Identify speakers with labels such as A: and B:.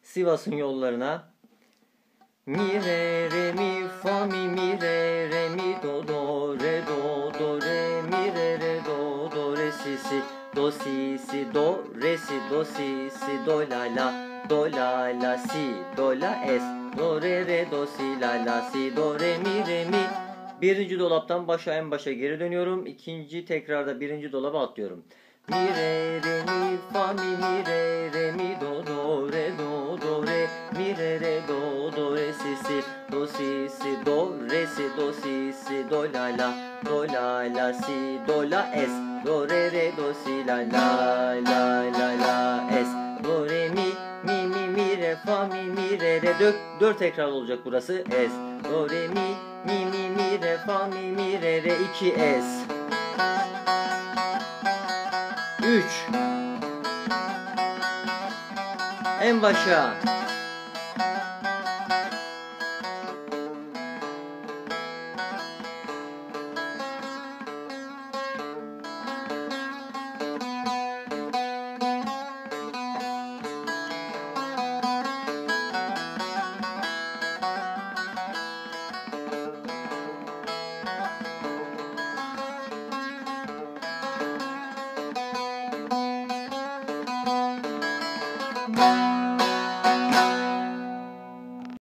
A: Sivas'ın yollarına. Mi re re mi fa mi re re mi do do re do do re mi re do do re si si do re si do la si do la es do re do si la si do re mi. Birinci dolaptan en başa geri dönüyorum. İkinci tekrarda birinci dolaba atlıyorum. Mi re re mi fa mi re mi do do re mi re do re si do re si do la si do la es do re do si la es do re mi re fa mi re 4 tekrar olacak burası. Es do re mi re fa mi re 2 es 3 en başa